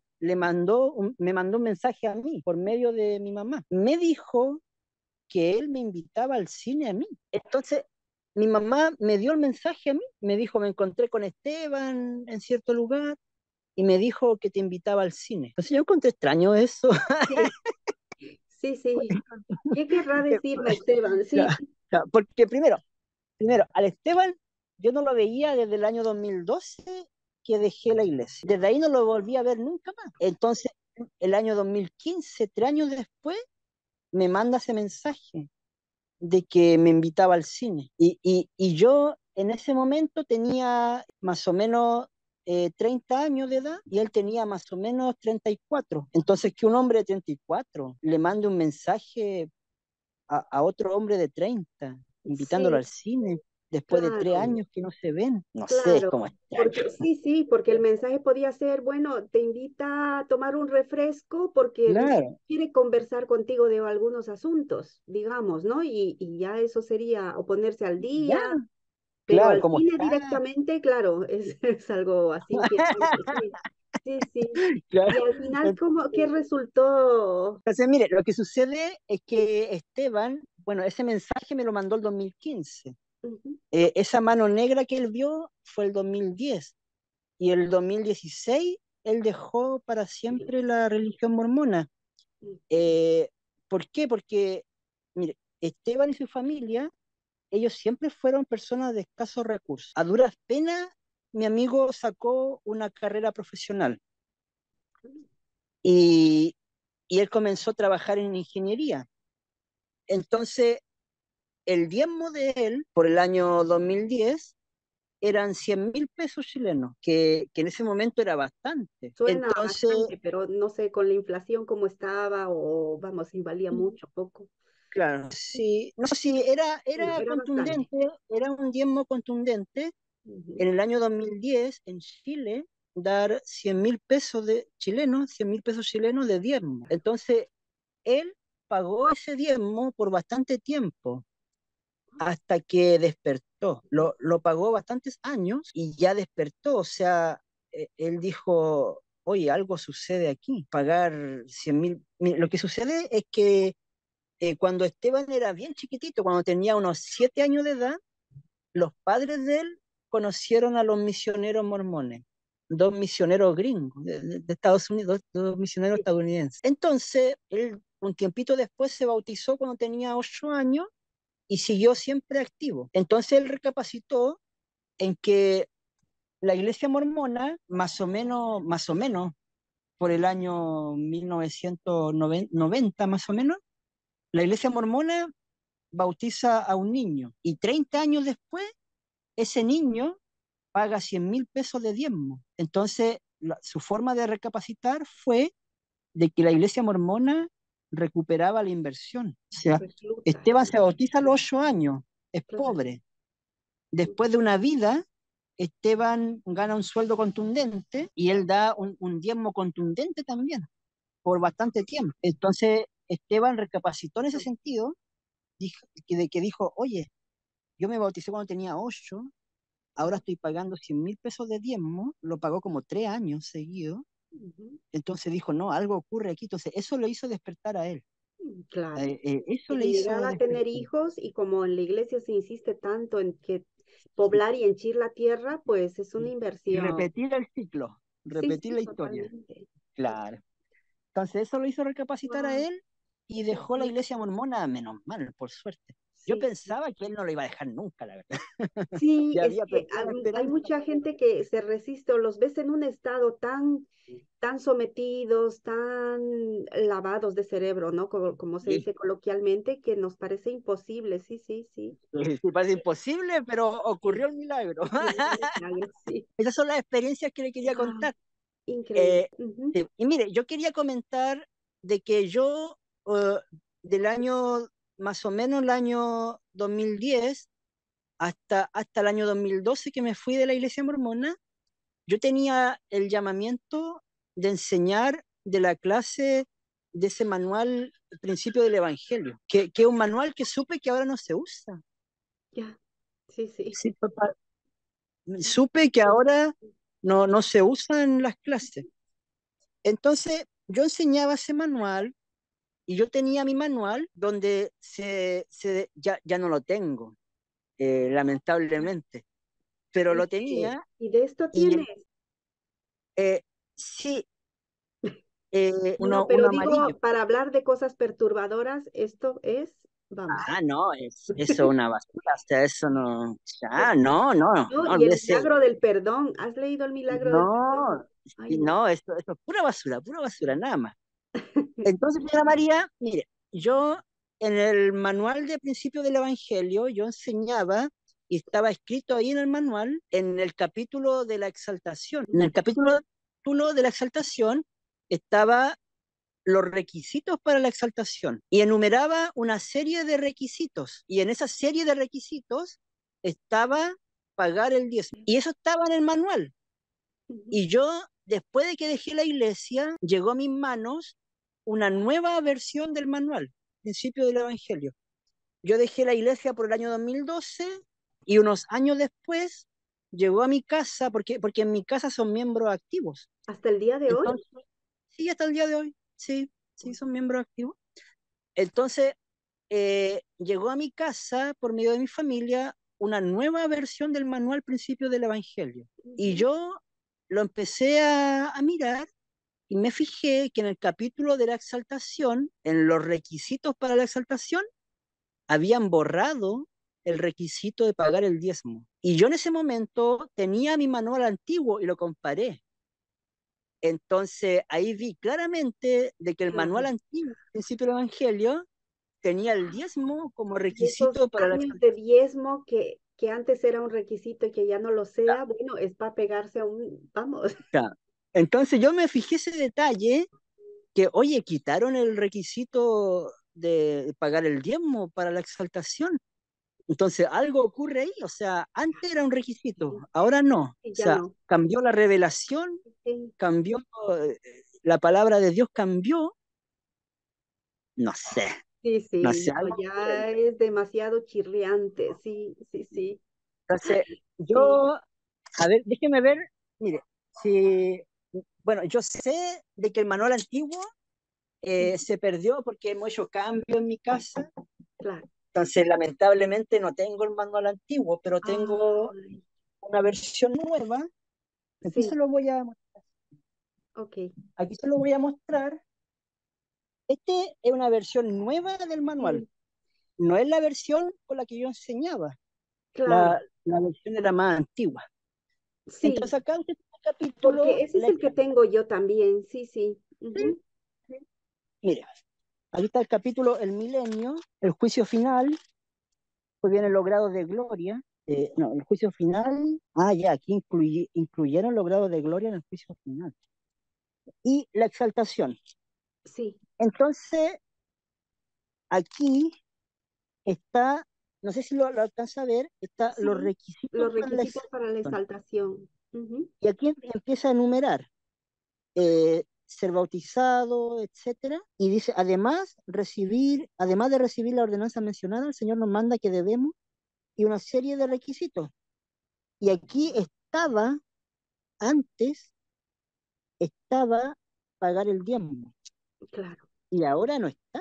me mandó un mensaje a mí, por medio de mi mamá. Me dijo que él me invitaba al cine a mí. Entonces, mi mamá me dio el mensaje a mí, me dijo, me encontré con Esteban en cierto lugar y me dijo que te invitaba al cine. Entonces yo encontré extraño eso. sí, sí, sí. ¿Qué querrá decirme Esteban? Sí. Porque primero, al Esteban yo no lo veía desde el año 2012 que dejé la iglesia. Desde ahí no lo volví a ver nunca más. Entonces, el año 2015, 3 años después, me manda ese mensaje de que me invitaba al cine. Y yo en ese momento tenía más o menos 30 años de edad y él tenía más o menos 34. Entonces, que un hombre de 34 le mande un mensaje a otro hombre de 30 invitándolo Sí, al cine después de tres claro. años que no se ven. No sé, es Claro, como porque extraño. sí, sí, porque el mensaje podía ser, bueno, te invita a tomar un refresco porque Claro, quiere conversar contigo de algunos asuntos, digamos, ¿no? Y ya eso sería o ponerse al ya, día, pero claro, al ¿cómo cine está? directamente, claro, es algo así inquietante, sí, sí, sí. Claro. Y al final, ¿cómo, qué resultó? Entonces, mire, lo que sucede es que Esteban, bueno, ese mensaje me lo mandó el 2015. Ujú, Esa mano negra que él vio fue el 2010 y el 2016 él dejó para siempre la religión mormona. ujú. Eh, ¿Por qué? Porque, mire, Esteban y su familia, ellos siempre fueron personas de escasos recursos. A duras penas, mi amigo sacó una carrera profesional y, y él comenzó a trabajar en ingeniería. Entonces, el diezmo de él por el año 2010 eran 100.000 pesos chilenos, que en ese momento era bastante. Suena Entonces, bastante, pero no sé con la inflación cómo estaba o vamos, si valía mucho, poco. claro, sí, no, sí, era Era bastante. contundente, era un diezmo contundente. Ujú. En el año 2010, en Chile, dar 100.000 pesos de chilenos, 100.000 pesos chilenos de diezmo. Entonces, él pagó ese diezmo por bastante tiempo, hasta que despertó. Lo pagó bastantes años y ya despertó. O sea, él dijo, oye, algo sucede aquí, pagar 100.000. Mira, lo que sucede es que cuando Esteban era bien chiquitito, cuando tenía unos 7 años de edad, los padres de él conocieron a los misioneros mormones, dos misioneros gringos de Estados Unidos, dos misioneros Sí. estadounidenses. Entonces, él un tiempito después se bautizó cuando tenía 8 años y siguió siempre activo. Entonces él recapacitó en que la iglesia mormona, más o menos, por el año 1990, más o menos, la iglesia mormona bautiza a un niño y 30 años después, ese niño paga 100.000 pesos de diezmo. Entonces, su forma de recapacitar fue de que la iglesia mormona recuperaba la inversión. O sea, Recluta. Esteban se bautiza a los 8 años, es Claro. pobre. Después de una vida, Esteban gana un sueldo contundente y él da un diezmo contundente también por bastante tiempo. Entonces, Esteban recapacitó en ese sentido, que dijo, oye, yo me bauticé cuando tenía 8, ahora estoy pagando 100.000 pesos de diezmo, lo pagó como 3 años seguidos. Ujú. Entonces dijo, no, algo ocurre aquí. Entonces, eso lo hizo despertar a él. Claro. Eso Y le de llegar hizo a tener despertar. hijos y como en la iglesia se insiste tanto en que poblar y henchir la tierra, pues es una Y inversión. repetir el ciclo, Sí, repetir sí, la historia. totalmente. Claro. Entonces eso lo hizo recapacitar a Wow. él y Sí, dejó la sí, iglesia mormona, menos mal, por suerte. Yo sí, sí. pensaba que él no lo iba a dejar nunca, la verdad. Sí, Ya es había que perdido la hay esperanza. mucha gente que se resiste o los ves en un estado tan, tan sometidos, tan lavados de cerebro, ¿no? Como se Sí, dice coloquialmente, que nos parece imposible. Sí, sí, sí. sí, parece imposible, pero Sí, ocurrió el milagro. es un milagro, sí. Esas son las experiencias que le quería Wow. contar. Increíble. Eh, sí, y mire, yo quería comentar de que yo, eh, del año, más o menos el año 2010 hasta el año 2012 que me fui de la iglesia mormona, yo tenía el llamamiento de enseñar de la clase de ese manual, el principio del Evangelio, que es un manual que supe que ahora no se usa. Ya, sí, sí. Sí, papá, supe que ahora no se usa en las clases. Entonces, yo enseñaba ese manual y yo tenía mi manual donde ya no lo tengo, lamentablemente, pero lo Este, tenía y de esto y tienes. eh, sí, No, uno pero amarillo. digo, para hablar de cosas perturbadoras, esto es, vamos. Ah, no, eso es una basura, o sea, eso no, No, no y el olvídese, milagro del perdón. ¿Has leído el milagro del perdón? no, Ay, sí, no. no, eso es pura basura, nada más. Entonces, señora María, mire, yo en el manual de principio del Evangelio, yo enseñaba, y estaba escrito ahí en el manual, en el capítulo de la exaltación. En el capítulo de la exaltación estaba los requisitos para la exaltación y enumeraba una serie de requisitos. Y en esa serie de requisitos estaba pagar el diezmo. Y eso estaba en el manual. Ujú. Y yo, después de que dejé la iglesia, llegó a mis manos una nueva versión del manual, principio del Evangelio. Yo dejé la iglesia por el año 2012 y unos años después llegó a mi casa, porque en mi casa son miembros activos. Hasta el día de hoy. Entonces, sí, hasta el día de hoy, sí, sí, son miembros activos. Entonces, llegó a mi casa, por medio de mi familia, una nueva versión del manual principio del Evangelio. Y Ujú. yo lo empecé a mirar y me fijé que en el capítulo de la exaltación, en los requisitos para la exaltación, habían borrado el requisito de pagar el diezmo. Y yo en ese momento tenía mi manual antiguo y lo comparé. Entonces ahí vi claramente de que el manual Claro. antiguo, principio del Evangelio, tenía el diezmo como Y esos requisito para la años de exaltación. diezmo que antes era un requisito y que ya no lo sea, bueno, es para pegarse a un, vamos. Entonces yo me fijé ese detalle que, oye, quitaron el requisito de pagar el diezmo para la exaltación. Entonces algo ocurre ahí, o sea, antes era un requisito, Sí, ahora no. O sí, ya sea, no. cambió la revelación, Sí, cambió, eh, la palabra de Dios cambió, no sé, sí, no sí, sé, no, algo ocurre ahí. ya es demasiado chirriante, sí, sí, sí, Entonces, sí, yo, a ver, déjeme ver, mire, si, bueno, yo sé de que el manual antiguo ujú, se perdió porque hemos hecho cambio en mi casa, claro. entonces lamentablemente no tengo el manual antiguo, pero tengo Ay, una versión nueva, aquí se sí, lo voy a, ok, aquí se lo voy a mostrar. Este es una versión nueva del manual, sí, no es la versión con la que yo enseñaba, claro, la versión era más antigua. sí, Entonces acá en este capítulo, porque ese es el que tengo yo también, sí, sí, ujú, mire, ahí está el capítulo El Milenio, el juicio final, pues vienen los grados de gloria. No, el juicio final. Ah, ya, aquí incluyeron los grados de gloria en el juicio final. Y la exaltación. sí, Entonces, aquí está, no sé si lo alcanza a ver, está los sí, requisitos los para la requisitos para la exaltación. exaltación. Ujú. Y aquí empieza a enumerar ser bautizado, etcétera. Y dice, además de recibir la ordenanza mencionada, el Señor nos manda que debemos y una serie de requisitos. Y aquí antes estaba pagar el diezmo Claro, y ahora no está.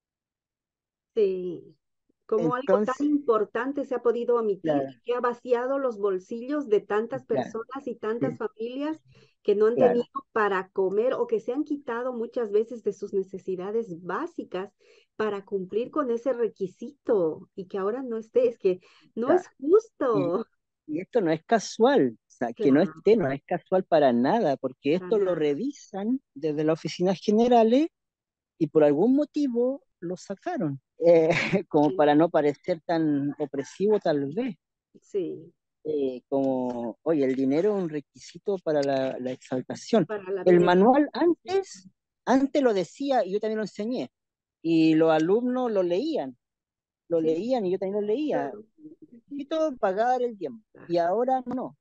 sí. Como algo tan Entonces, importante se ha podido omitir claro, y que ha vaciado los bolsillos de tantas claro, personas y tantas sí, familias que no han tenido claro, para comer o que se han quitado muchas veces de sus necesidades básicas para cumplir con ese requisito y que ahora no esté. Es que no claro. es Y, justo. y esto no es casual, o sea, que no Claro, esté, no es casual para nada, porque para esto lo nada. revisan desde las oficinas generales y por algún motivo lo sacaron, como para no parecer tan opresivo tal vez. Sí, como, oye, el dinero es un requisito para la exaltación. para la El vida. manual antes lo decía y yo también lo enseñé. Y los alumnos lo Sí, leían y yo también lo leía. claro. Ujú, Necesito pagar el tiempo. claro. Y ahora no.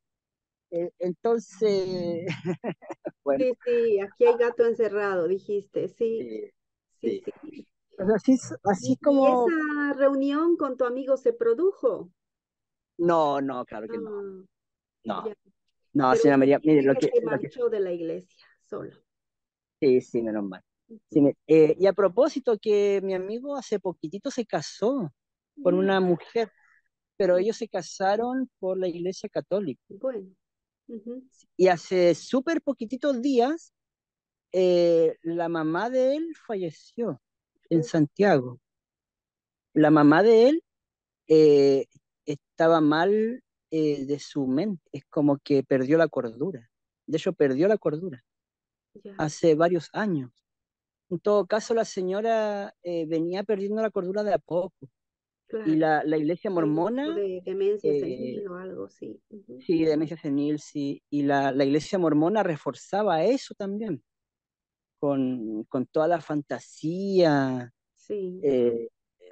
Entonces, bueno, Sí, sí, aquí hay gato encerrado, dijiste. Sí, sí, sí, sí. sí. Pues así es Y como, esa reunión con tu amigo se produjo? no, no, claro que no, Ah, no, ya. no, Pero señora María, mire, dice que se marchó de la iglesia solo. sí, sí, menos mal. Sí, Ujú. y a propósito que mi amigo hace poquitito se casó con Mm, una mujer, pero mm, ellos se casaron por la iglesia católica. bueno, ujú, Y hace súper poquititos días, la mamá de él falleció en uh, Santiago. La mamá de él eh, estaba mal de su mente, es como que perdió la cordura. De hecho, perdió la cordura ya, hace varios años. En todo caso, la señora venía perdiendo la cordura de a poco. Y claro. la iglesia Algún tipo mormona, de demencia eh, senil o algo, sí. Ujú, sí, demencia senil, sí, y la iglesia mormona reforzaba eso también, con toda la fantasía, sí, eh,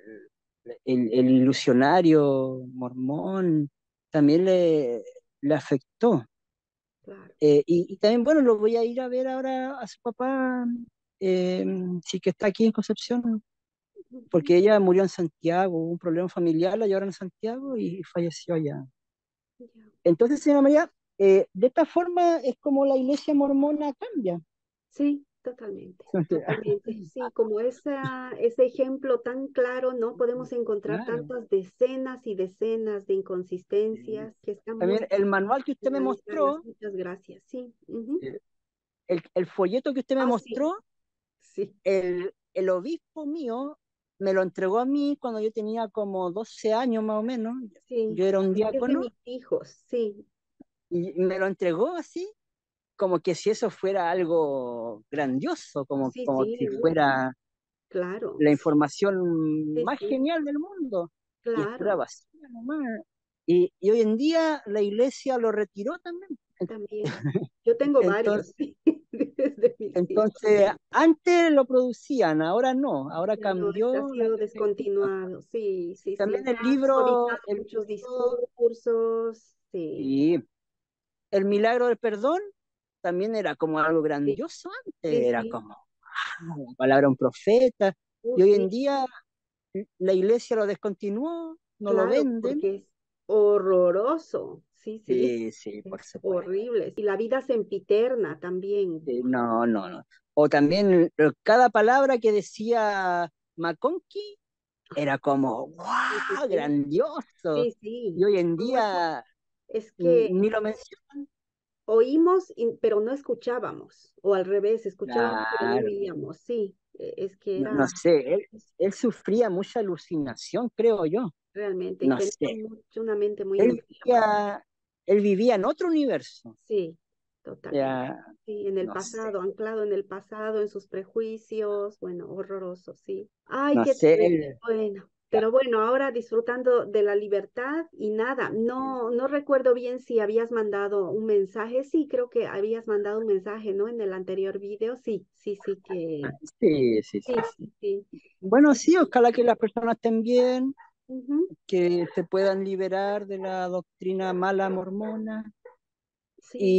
el ilusionario mormón, también le afectó. claro. Y también, bueno, lo voy a ir a ver ahora a su papá, eh, sí que está aquí en Concepción, Ujú, porque ella murió en Santiago, hubo un problema familiar, la llevaron a Santiago y falleció allá. ya. Entonces, señora María, de esta forma es como la iglesia mormona cambia. Sí, totalmente, totalmente. Sí, como ese ejemplo tan claro, ¿no? Podemos encontrar Claro. tantas decenas y decenas de inconsistencias que están muy También el manual que usted me analizadas. mostró, Muchas gracias. Sí, ujú. eh, el folleto que usted me Ah, sí, mostró, sí, el obispo mío me lo entregó a mí cuando yo tenía como 12 años más o menos. sí. Yo era un Es de diácono mis hijos, sí, y me lo entregó así, como que si eso fuera algo grandioso, sí, como sí, si fuera claro, la sí, información sí, más sí, genial del mundo. Y es pura claro, basura nomás. Y hoy en día la iglesia lo retiró también. también. Yo tengo varios, Entonces, sí, desde mis hijos. entonces, antes lo producían, ahora no, ahora Ya no, ha cambió la sido perspectiva. descontinuado, sí, sí, sí. También Se han suavizado el muchos libro, discursos, sí, y el milagro del perdón también era como algo sí, grandioso antes, sí, era sí, como la palabra de un profeta, y hoy en sí, día la iglesia lo descontinuó, no lo claro, venden. porque es horroroso, sí, sí, Sí, sí, por es supuesto. horrible. Y la vida sempiterna también, Sí, no, no, no. O también cada palabra que decía McConkie era como, sí, sí, ¡guau! sí, Grandioso. sí, Y sí. hoy en ¿Cómo es? día Es que ni lo mencionan. oímos, pero no escuchábamos, o al revés, escuchábamos, pero no Claro, oíamos, sí, es que no, no era sé, él sufría mucha alucinación, creo yo. realmente, y No tenía sé, una mente muy él enferma. vivía, él vivía en otro universo. Sí, O totalmente. sea, Sí, en el no sé, pasado, anclado en el pasado, en sus prejuicios, bueno, horroroso, sí. Ay, no qué sé, terrible. Bueno, pero bueno, ahora disfrutando de la libertad y nada, no recuerdo bien si habías mandado un mensaje. Sí, creo que habías mandado un mensaje, ¿no? En el anterior video. Sí, sí, sí que, sí, sí, sí, sí, sí. sí. Bueno, sí, ojalá que las personas estén bien, Ujú, que se puedan liberar de la doctrina mala mormona sí,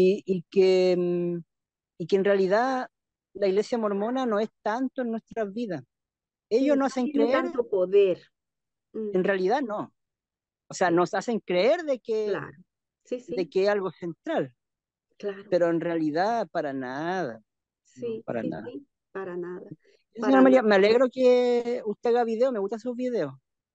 y y que en realidad la iglesia mormona no es tanto en nuestras vidas. Ellos sí, nos no hacen tiene creer, tanto poder. en Mm, realidad no. O sea, sí, nos hacen creer claro. Sí, de sí, que es algo central, claro. pero en realidad para nada, no, Sí, para sí, nada. sí, para nada, Señora para María, nada. me alegro que usted haga video, me gustan sus videos.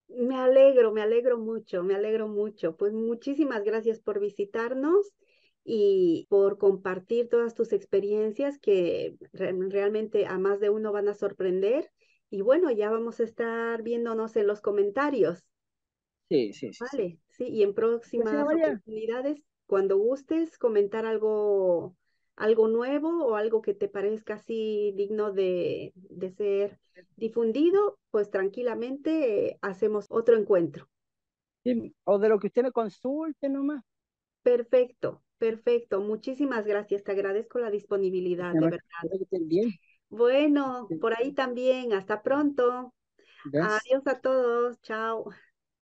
Me alegro mucho. Pues muchísimas gracias por visitarnos y por compartir todas tus experiencias que realmente a más de uno van a sorprender. Y bueno, ya vamos a estar viéndonos en los comentarios, Sí, sí, sí, sí. ¿vale? Sí, y en Ya, señora próximas María, oportunidades, cuando gustes, comentar algo nuevo o algo que te parezca así digno de ser difundido, pues tranquilamente hacemos otro encuentro. sí, o de lo que usted me consulte nomás. Perfecto, perfecto. Muchísimas gracias. Te agradezco la disponibilidad, de verdad. Espero que estén bien. Bueno, por ahí también. Hasta pronto. ¿Ves? Adiós a todos. Chao.